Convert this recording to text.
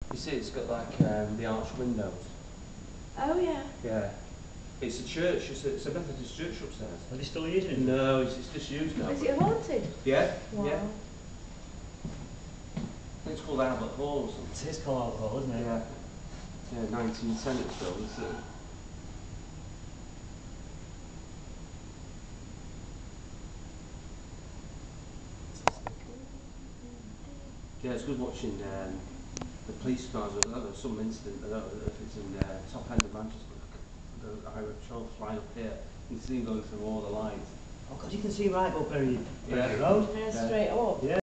You see, it's got like the arched windows. Oh yeah. Yeah. It's a church. It's a Methodist church upstairs. Are they still using it? No, it's disused now. Is it haunted? Yeah. Wow. Yeah. I think it's called Albert Hall or something. It is called alcohol, isn't it? Yeah. Yeah, 1910 it's built, isn't it? Yeah, it's good watching the police cars. I don't know, some incident, I don't know if it's in the top end of Manchester, the high patrol flying up here. You can see them going through all the lights. Oh God, you can see right up Berry Yeah. Road. Yeah, straight up. Yeah.